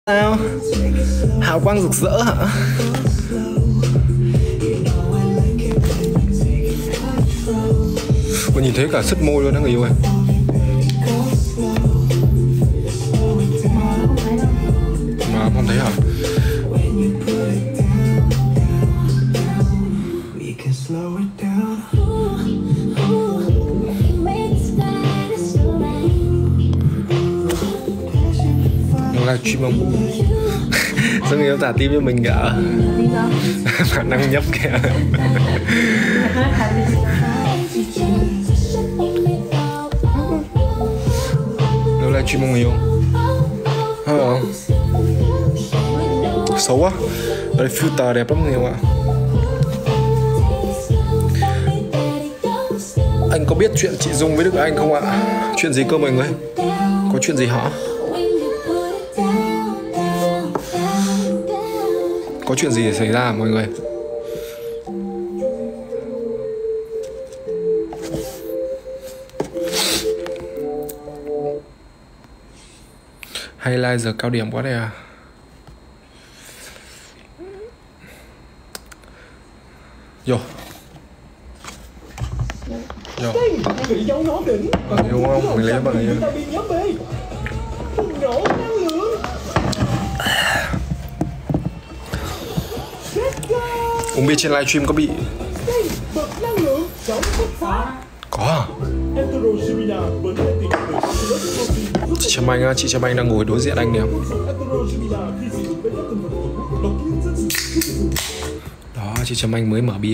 Sao? Hào quang rực rỡ hả? Cô nhìn thấy cả sứt môi luôn đó người yêu ơi. Mà không thấy hả? Nó livestream không? Sao người yêu thả tim cho mình cả? Khả năng nhấp kìa. Nó livestream không người yêu? Không? Xấu quá. Đây filter đẹp lắm người yêu ạ. Anh có biết chuyện chị Dung với Đức Anh không ạ? Chuyện gì cơ mọi người? Có chuyện gì hả? Có chuyện gì xảy ra mọi người? Highlight giờ cao điểm quá đây à? Vô. Vô. Yêu không? Mình lấy bằng yêu. Uống bia trên livestream có bị... Có à? Chị Trâm Anh á, chị Trâm Anh đang ngồi đối diện anh nè. Đó, chị Trâm Anh mới mở bia.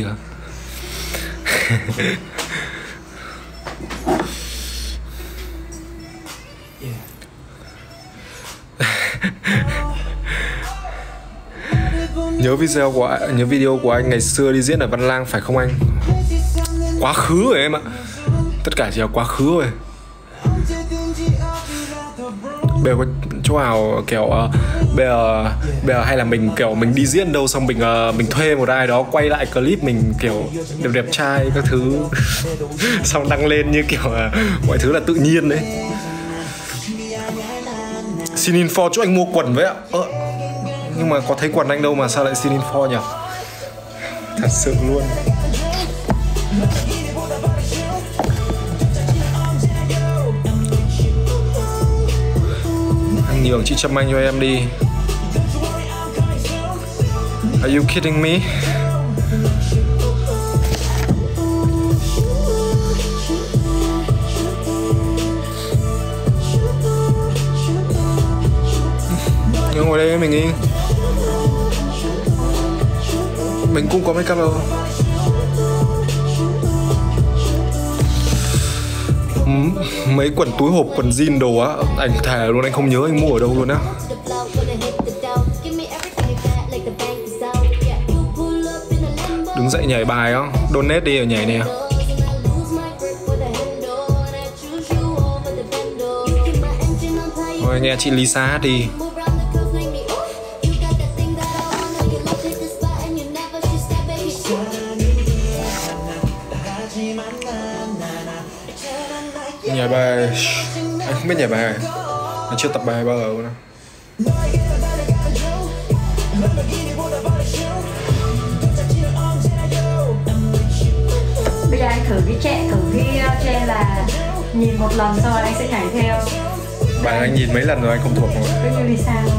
Nhớ video của anh ngày xưa đi diễn ở Văn Lang phải không anh? Quá khứ rồi em ạ. Tất cả chỉ là quá khứ rồi. Bây giờ có chỗ nào kiểu bây giờ hay là mình kiểu mình đi diễn đâu xong mình thuê một ai đó quay lại clip mình kiểu đẹp trai các thứ xong đăng lên như kiểu mọi thứ là tự nhiên đấy. Xin info cho anh mua quần với ạ. Nhưng mà có thấy quần anh đâu mà sao lại xin info nhỉ? Thật sự luôn. Anh nhường chị Trâm Anh cho em đi. Are you kidding me? Nhưng ngồi đây mình đi. Mình cũng có make up đâu. Mấy quần túi hộp, quần jean đồ á, anh thề luôn anh không nhớ anh mua ở đâu luôn á. Đứng dậy nhảy bài á, donate đi ở nhảy nè. Rồi nghe chị Lisa hát đi. Nhảy bài anh không biết nhảy bài, anh chưa tập bài bao giờ luôn. Bây giờ anh thử cái trend là nhìn một lần xong rồi anh sẽ nhảy theo. Bài anh nhìn mấy lần rồi anh không thuộc rồi. Cứ như Lisa không?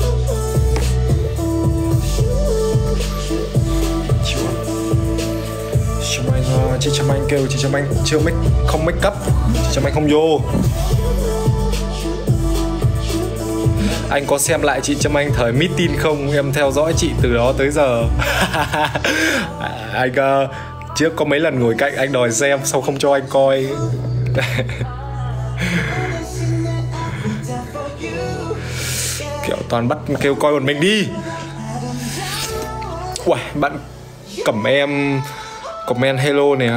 Chị Trâm Anh kêu chị Trâm Anh chưa không make up, chị Trâm Anh không vô. Anh có xem lại chị Trâm Anh thời meeting không? Em theo dõi chị từ đó tới giờ. Anh trước có mấy lần ngồi cạnh anh đòi xem xong không cho anh coi. Kiểu toàn bắt kêu coi một mình đi. Uầy, bạn Cẩm em comment hello nè.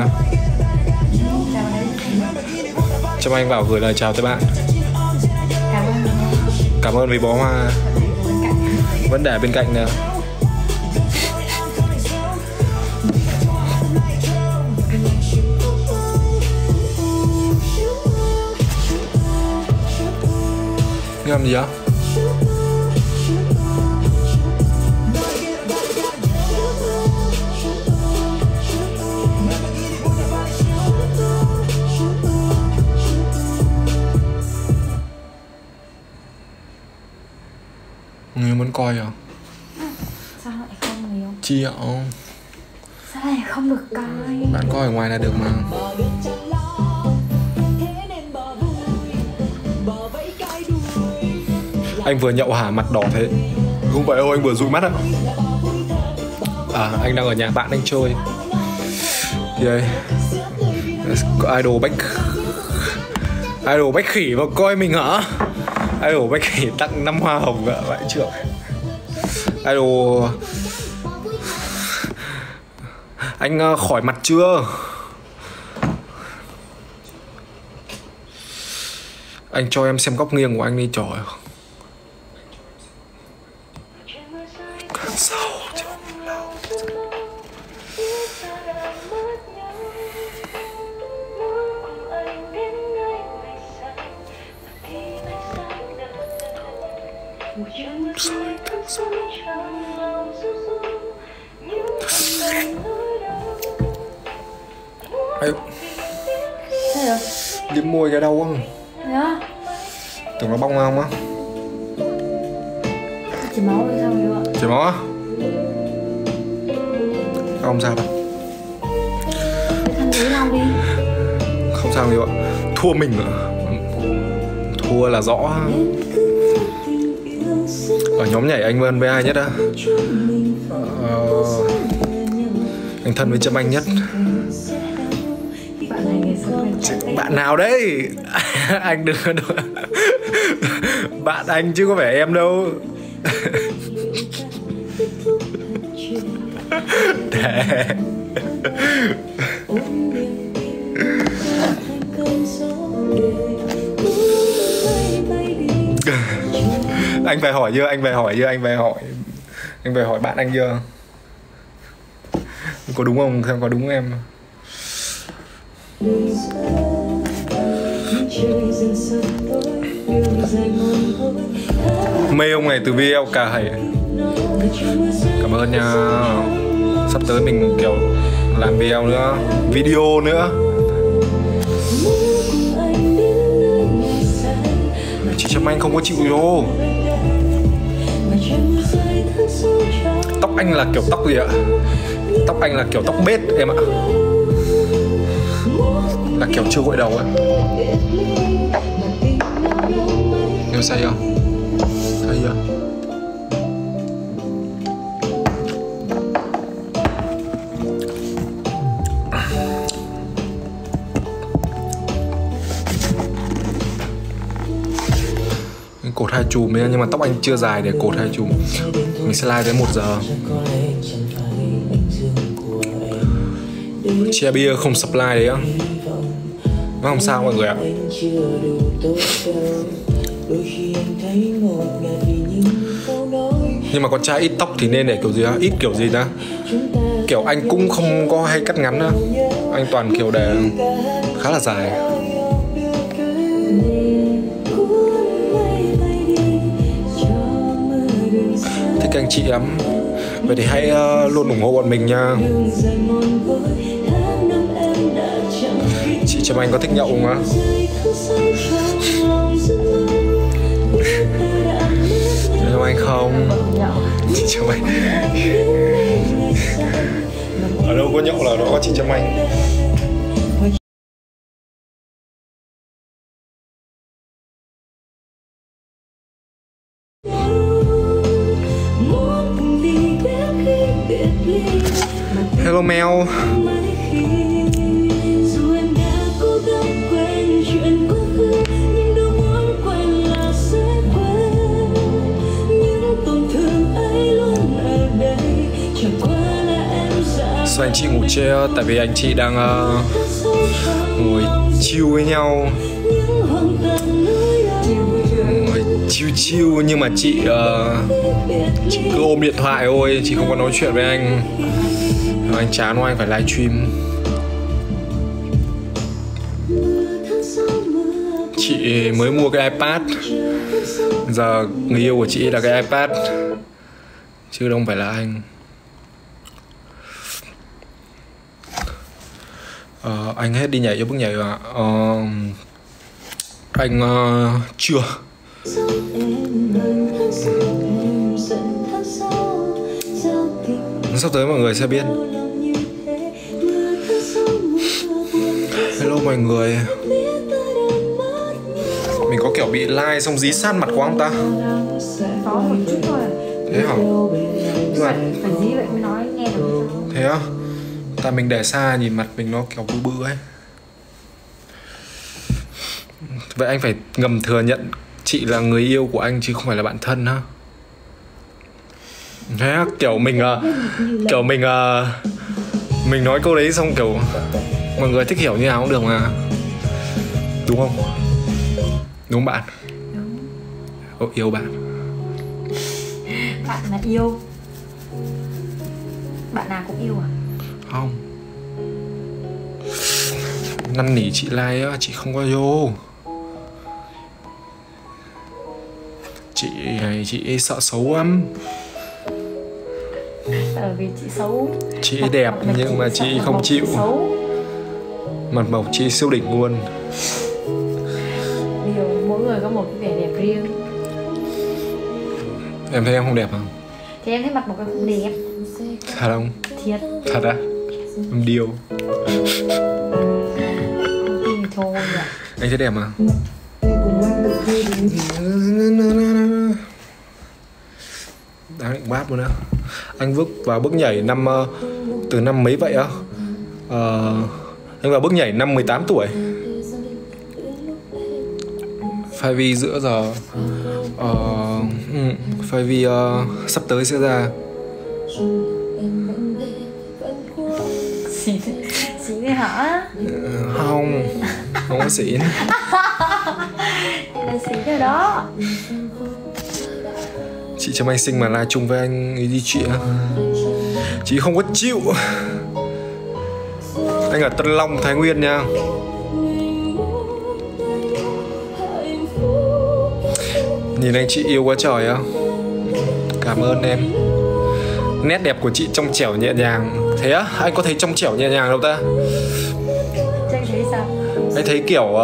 Trâm Anh vào gửi lời chào tới bạn. Cảm ơn vì bó hoa vẫn để bên cạnh nè. Làm gì á? Người muốn coi à? Sao lại không nhiều? Chi ạ? Sao lại không được coi? Bạn coi ở ngoài là được mà. Anh vừa nhậu hả? Mặt đỏ thế. Không phải đâu, anh vừa dụi mắt ạ. À, anh đang ở nhà bạn anh chơi. Đây. Có idol Bách Khỉ vào coi mình hả? Idol Bách Khỉ tặng 5 hoa hồng ạ, vãi trưởng. Idol anh khỏi mặt chưa? Anh cho em xem góc nghiêng của anh đi, trời. Càng sâu trong lòng. Ai... Sao vậy? Liếm môi cái đau không? Dạ. Tưởng nó bong ra không á? Chỉ máu hay sao vậy ạ? Chảy máu á? Không sao đâu. Thằng ấy lau đi. Không sao đâu ạ. Thua mình à? Thua là rõ. Ở nhóm nhảy anh Vân với ai nhất á? Anh thân với Trâm Anh nhất. Bạn này ngày xưa Bạn nào đấy? Anh đừng có đùa. Bạn anh chứ có phải em đâu. Để. Anh phải hỏi chưa? Anh phải hỏi bạn anh chưa? Có đúng không? Xem có đúng em. Mê ông này từ video cả hầy. Cảm ơn nha. Sắp tới mình kiểu làm video nữa. Chị Trâm Anh không có chịu vô. Tóc anh là kiểu tóc gì ạ? Tóc anh là kiểu tóc bết em ạ. Là kiểu chưa gội đầu á. Yêu say không? Thấy chưa? Cột 2 chùm ấy, nhưng mà tóc anh chưa dài để cột 2 chùm. Mình sẽ live tới 1 giờ. Che bia không supply đấy á. Nó không sao mọi người ạ. Nhưng mà con trai ít tóc thì nên để kiểu gì á? Ít kiểu gì ta? Kiểu anh cũng không có hay cắt ngắn á. Anh toàn kiểu để khá là dài. Thích anh chị lắm. Vậy thì hãy luôn ủng hộ bọn mình nha. Chị Trâm Anh có thích nhậu không á? Chị Trâm Anh không? Chị Trâm Anh ở đâu có nhậu là đó có chị Trâm Anh. Hello Mel. Sao anh chị ngủ trễ? Tại vì anh chị đang ngồi chill với nhau. Ngồi chill nhưng mà chị cứ ôm điện thoại thôi, chị không có nói chuyện với anh. Anh chán quá, anh phải livestream. Chị mới mua cái iPad. Giờ người yêu của chị là cái iPad chứ không phải là anh. Anh hết đi nhảy cho bước nhảy rồi ạ. Anh chưa. Sắp tới mọi người sẽ biết. Hello mọi người. Mình có kiểu bị like xong dí sát mặt quá không ta? Có một chút thôi. Thế hả? Nhưng mà phải dí vậy mới nói nghe được. thế á? Tại mình để xa nhìn mặt mình nó kiểu bự bự ấy. Vậy anh phải ngầm thừa nhận chị là người yêu của anh chứ không phải là bạn thân ha. Thế á, kiểu mình mình nói câu đấy xong kiểu mọi người thích hiểu như nào cũng được mà. Đúng không? Đúng bạn. Đúng. Yêu bạn. Bạn là yêu. Bạn nào cũng yêu à? Không. Năn nỉ chị like á, chị không có vô. Chị này chị ấy sợ xấu lắm. Tại vì chị xấu. Chị ấy đẹp nhưng mà chị không chịu. Mặt mộc chị siêu đỉnh luôn. Điều mỗi người có một cái vẻ đẹp riêng. Em thấy em không đẹp không? Thì em thấy mặt mộc em không đẹp. Thật không? Thiệt. Thật á? Em điêu. Không tin thì thôi ạ. Anh thấy đẹp mà. Đáng định bát luôn á. Anh vào bước nhảy từ năm mấy vậy á? Anh vào bước nhảy năm 18 tuổi. Five giữa giờ Five sắp tới sẽ ra. Xịn đấy hả? Không có xịn. Thì là xịn rồi đó. Chị Trâm Anh Sinh mà live chung với anh ấy đi chị á. Chị không có chịu. Anh ở Tân Long, Thái Nguyên nha. Nhìn anh chị yêu quá trời á. Cảm ơn em. Nét đẹp của chị trong trẻo nhẹ nhàng. Thế á? Anh có thấy trong trẻo nhẹ nhàng đâu ta? Chắc thấy sao? Anh thấy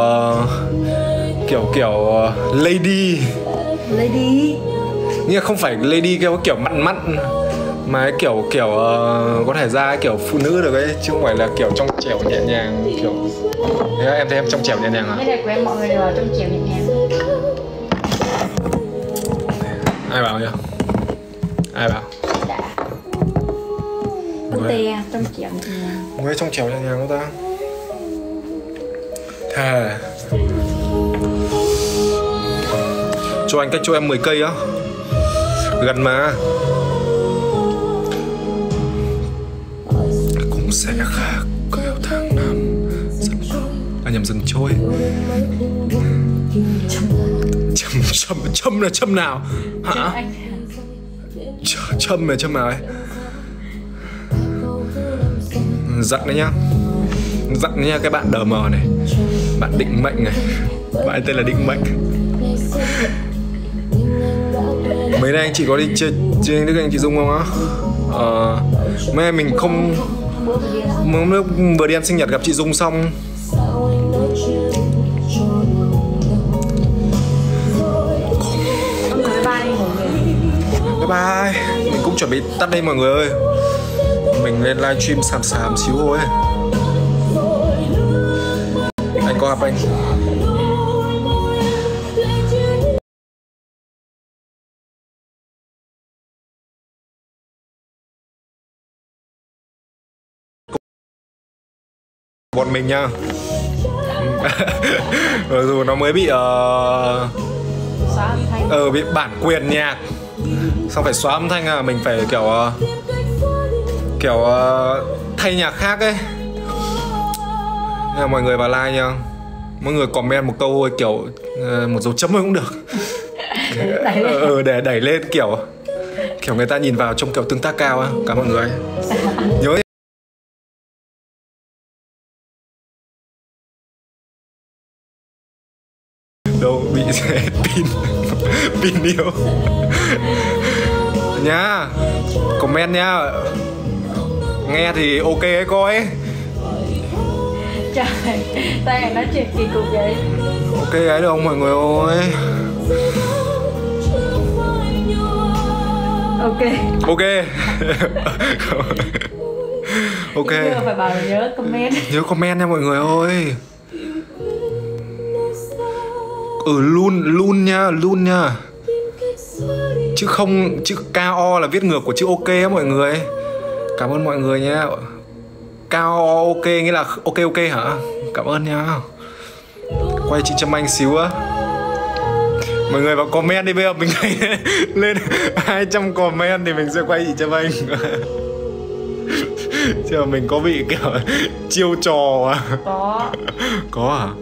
kiểu lady. Lady. Nhưng không phải lady kiểu mặn mặn, mà kiểu có thể ra kiểu phụ nữ được ấy, chứ không phải là kiểu trong trẻo nhẹ nhàng kiểu. Thế em thấy em trong trẻo nhẹ nhàng à? Cái này của em mọi người đều ở trong trẻo nhẹ nhàng. Ai bảo nhá? Ai bảo? Đã. Con tè trong trẻo nhẹ nhàng. Người trong trẻo nhẹ nhàng đâu ta? Thề. Cho anh cách cho em 10 cây á. Gần mà. Cũng sẽ khác kiểu tháng năm dần nhầm dần trôi. Châm là châm nào hả? Châm là châm nào ấy? Dặn đấy nhá. Dặn đấy nha cái bạn đờ mờ này. Bạn định mệnh này. Bạn tên là Định Mệnh. Mấy nay anh chị có đi chơi Đức anh chị Dung không á? Mấy nay mình không. Lúc vừa đi ăn sinh nhật gặp chị Dung xong. Bye bye. Mình cũng chuẩn bị tắt đây mọi người ơi. Mình lên livestream xàm xíu thôi. Anh có gặp anh. Bọn mình nha. Rồi nó mới bị bị bản quyền nhạc, xong phải xóa âm thanh à. Mình phải kiểu thay nhạc khác ấy. Nên là mọi người vào like nha. Mọi người comment một câu thôi, kiểu một dấu chấm thôi cũng được. Để đẩy lên kiểu người ta nhìn vào trong kiểu tương tác cao á. Cảm ơn mọi người. Nhớ đâu bị pin yêu nhá. Comment nhá. Nghe thì ok ấy coi. Trời, sao em nói chuyện kỳ cục vậy? Ok ấy được không mọi người ơi? Ok. Ok. Ok. Bây giờ phải bảo là nhớ comment. Nhớ comment nha mọi người ơi. Luôn nha. Chứ không, chữ KO là viết ngược của chữ ok á mọi người. Cảm ơn mọi người nha. KO ok nghĩa là ok hả? Cảm ơn nha. Quay chị Trâm Anh xíu á. Mọi người vào comment đi, bây giờ mình lên 200 comment thì mình sẽ quay chị Trâm Anh. Chứ mà mình có bị kiểu chiêu trò à? Có hả?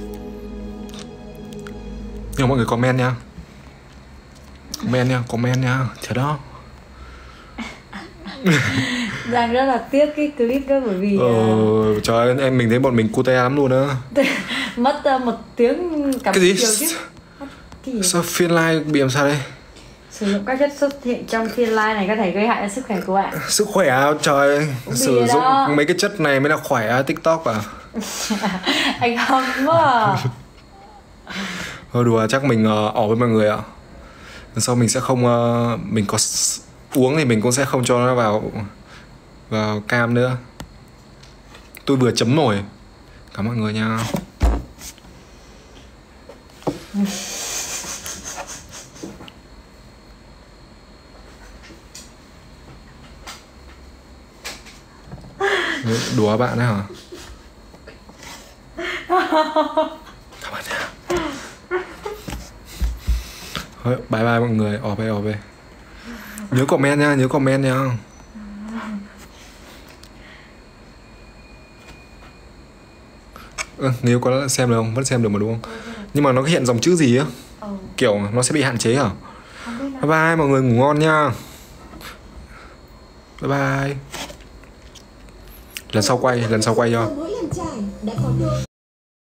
Nhưng mọi người comment nha. Comment nha. Thật đó. Giang rất là tiếc cái clip đó bởi vì trời ơi, mình thấy bọn mình cute lắm luôn á. mất 1 tiếng cả cái gì? chiều chứ. Cái gì? Sao phiên live bị làm sao đây? Sử dụng các chất xuất hiện trong phiên live này có thể gây hại cho sức khỏe của bạn. Sức khỏe à? Trời ơi, sử dụng đó. mấy cái chất này mới là khỏe à? TikTok à? Anh không quá. Thôi đùa, chắc mình ỏ với mọi người ạ. Lần sau mình sẽ không mình có uống thì mình cũng sẽ không cho nó vào cam nữa. Tôi vừa chấm nổi. Cảm ơn mọi người nha. Đùa bạn đấy hả? Cảm ơn nha. Thôi, bye bye mọi người. Ỏ về. Nhớ comment nha. Nếu có xem được không? Vẫn xem được mà đúng không? Nhưng mà nó hiện dòng chữ gì á? Kiểu nó sẽ bị hạn chế hả? Bye bye mọi người, ngủ ngon nha. Bye bye. Lần sau quay cho.